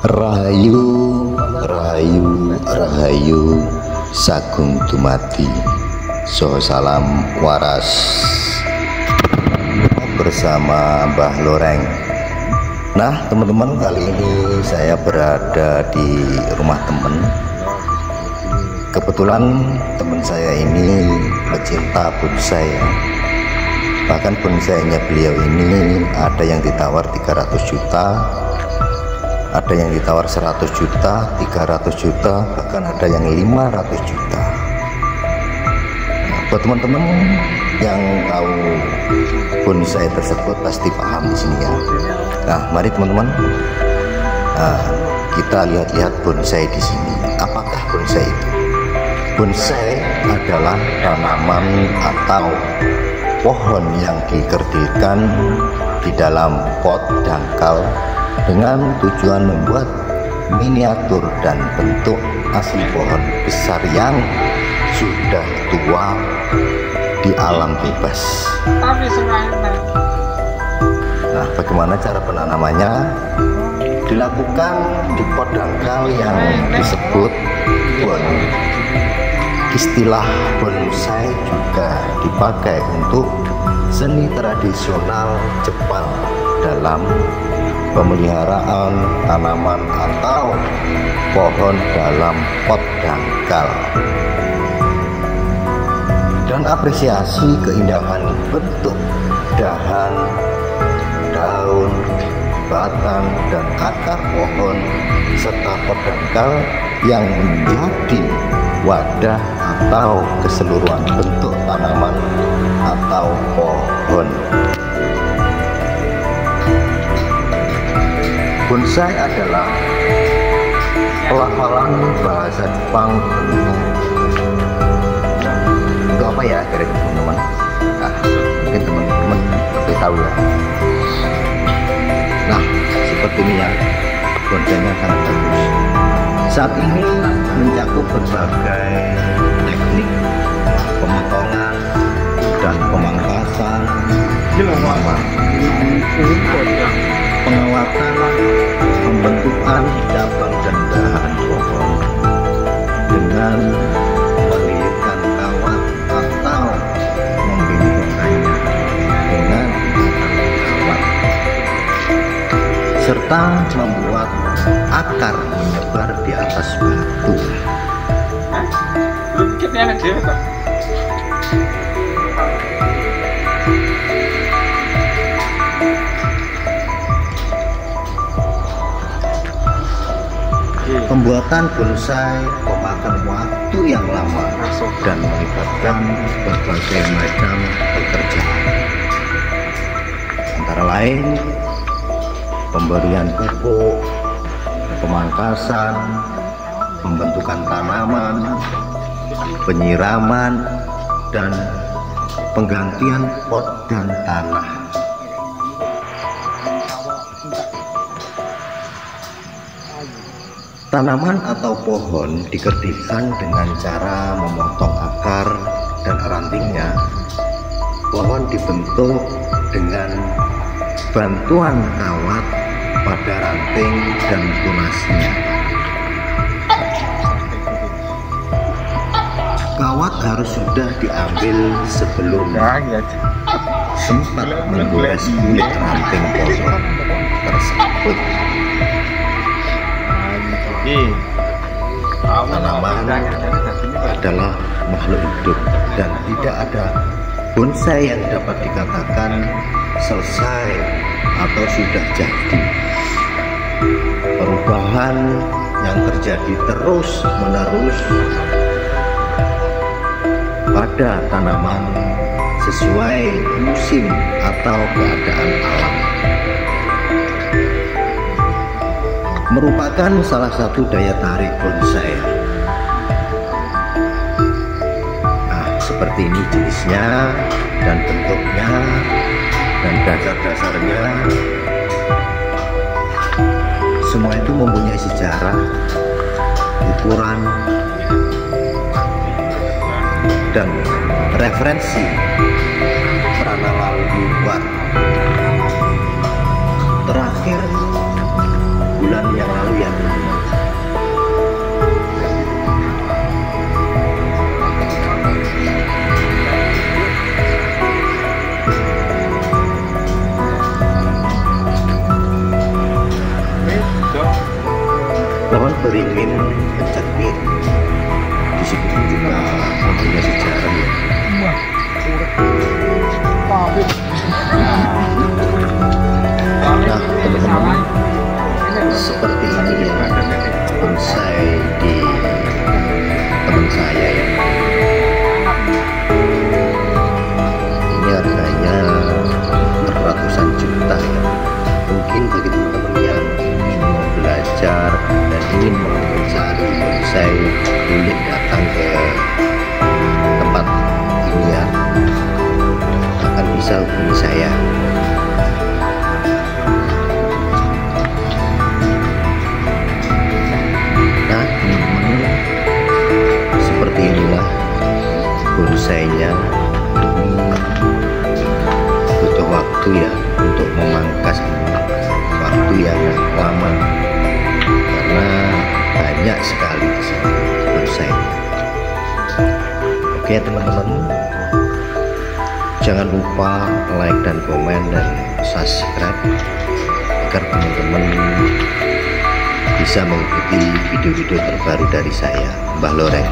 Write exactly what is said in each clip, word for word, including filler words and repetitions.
Rahayu, rahayu, rahayu, sagung dumadi. So salam waras bersama Mbah Loreng. Nah teman-teman, kali ini saya berada di rumah teman. Kebetulan teman saya ini pecinta bonsai. Bahkan bonsainya beliau ini ada yang ditawar tiga ratus juta, ada yang ditawar seratus juta, tiga ratus juta, bahkan ada yang lima ratus juta. Nah, buat teman-teman yang tahu bonsai tersebut pasti paham di sini ya. Nah, mari teman-teman, nah, kita lihat-lihat bonsai di sini. Apakah bonsai itu? Bonsai adalah tanaman atau pohon yang dikerdilkan di dalam pot dangkal dengan tujuan membuat miniatur dan bentuk asli pohon besar yang sudah tua di alam bebas. Nah, bagaimana cara penanamannya? Dilakukan di pot dangkal yang disebut bon. Istilah bonsai juga dipakai untuk seni tradisional Jepang dalam pemeliharaan tanaman atau pohon dalam pot dangkal. Dan apresiasi keindahan bentuk dahan, daun, batang, dan akar pohon serta pot dangkal yang menjadi wadah atau keseluruhan bentuk tanaman atau pohon. Bonsai adalah pelafalan bahasa Jepang untuk untuk apa ya kira-kira teman-teman? Nah, mungkin teman-teman lebih tahu ya. Nah, seperti ini ya, bonsainya sangat bagus. Saat ini mencakup berbagai teknik pemotongan dan pemangkasan, pengawatan, pembentukan cabang dan dahan pohon dengan melilitkan kawat atau membingkongkannya dengan kawat, serta membuat akar menyebar di atas batu. Pembuatan bonsai memakan waktu yang lama dan melibatkan berbagai macam pekerjaan, antara lain pemberian pupuk, pemangkasan, pembentukan tanaman, penyiraman, dan penggantian pot dan tanah. Tanaman atau pohon dikerdilkan dengan cara memotong akar dan rantingnya. Pohon dibentuk dengan bantuan kawat pada ranting dan tunasnya. Kawat harus sudah diambil sebelum sempat menggores kulit ranting pohon tersebut. Tanaman adalah makhluk hidup dan tidak ada bonsai yang dapat dikatakan selesai atau sudah jadi. Perubahan yang terjadi terus menerus pada tanaman sesuai musim atau keadaan alam merupakan salah satu daya tarik bonsai. Nah, seperti ini jenisnya dan bentuknya dan dasar-dasarnya. Semua itu mempunyai sejarah, ukuran, dan referensi karena lalu buat. Terakhir bulan yang lalu yang beringin pencetit. Di situ pun juga punya sejarah ya. Nah teman-teman, seperti ini ya bonsai di teman saya ya. Ini harganya ratusan juta ya. Mungkin bagi teman-teman yang mau belajar dan ingin mencari bonsai, boleh datang ke tempat ini ya, akan bisa hubungi saya. Nah teman-teman, seperti inilah bonsainya. Butuh waktu ya untuk memangkas, waktu yang lama karena banyak sekali di sini bonsai. Oke teman-teman, jangan lupa like dan komen dan subscribe agar teman-teman bisa mengikuti video-video terbaru dari saya, Mbah Loreng.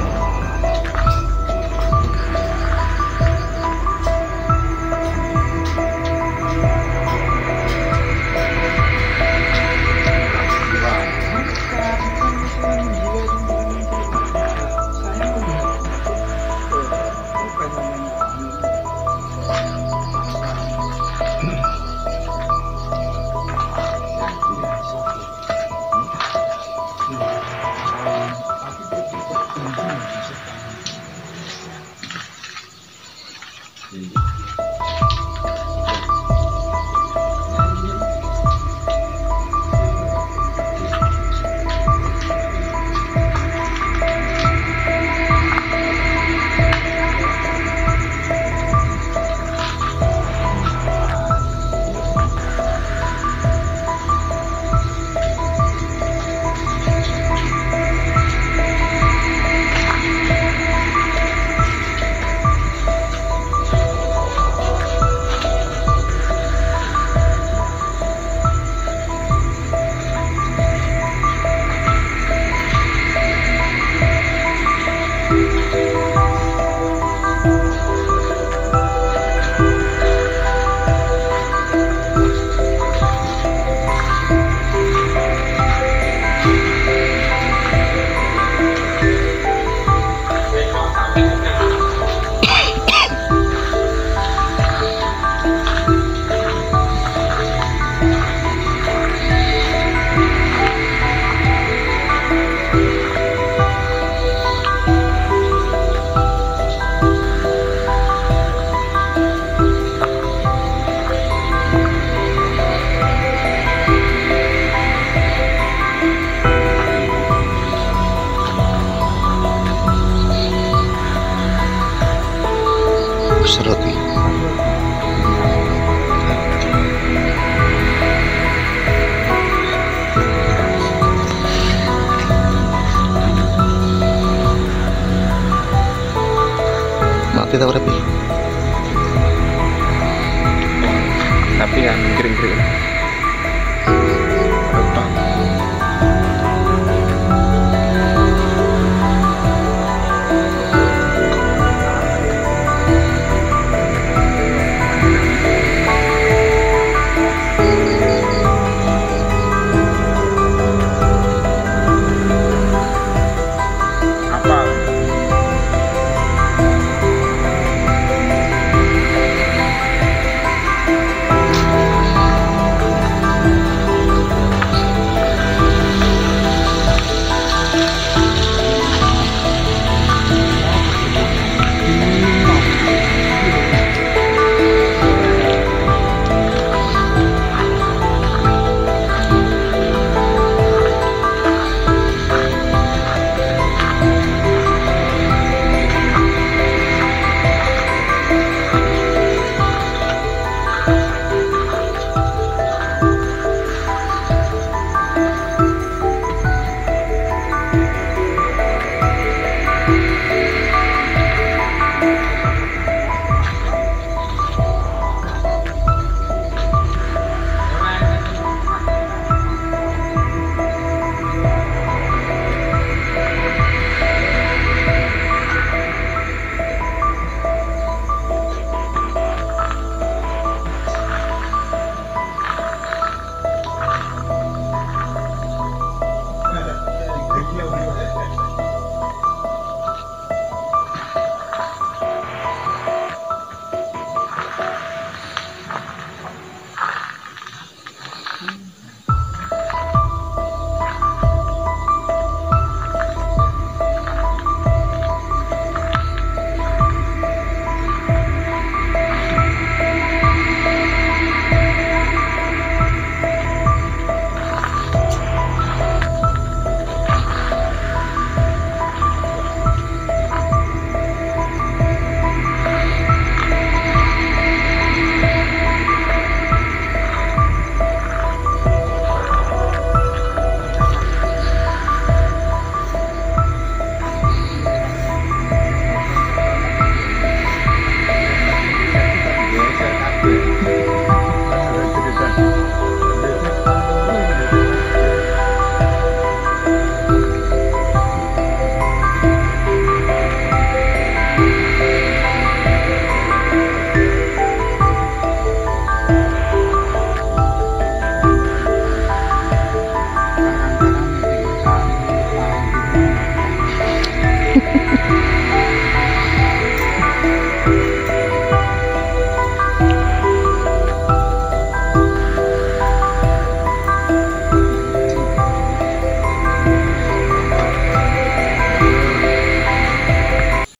Roti mati tak berapa tapi yang kering-kering